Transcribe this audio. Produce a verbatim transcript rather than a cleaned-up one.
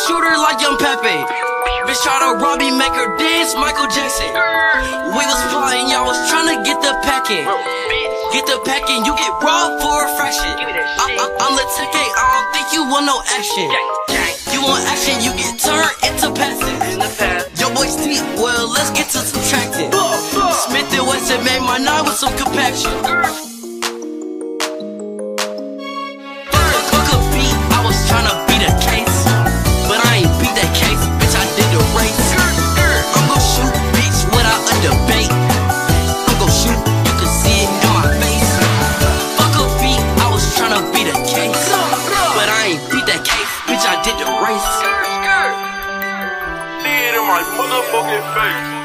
shooter like young Pepe. Bitch try to rob me, make her dance, Michael Jackson. We was plotting, y'all was tryna get the packing. Get the packing, you get robbed for a fraction. I, I, I'm the Tay-K, I don't think you want no action. You want action, you get turned into passive. Your boy's deep, well, let's get to subtracting. Smith and Wesson made my nine with some compaction. Fuck a beat, I was tryna beat a case, but I ain't beat that case, bitch, I did the race. I'm gon' shoot, bitch, without a debate. I'm gon' shoot, you can see it in my face. Fuck a beat, I was tryna beat a case, but I ain't beat that case, bitch, I did the race. See it in my motherfucking face.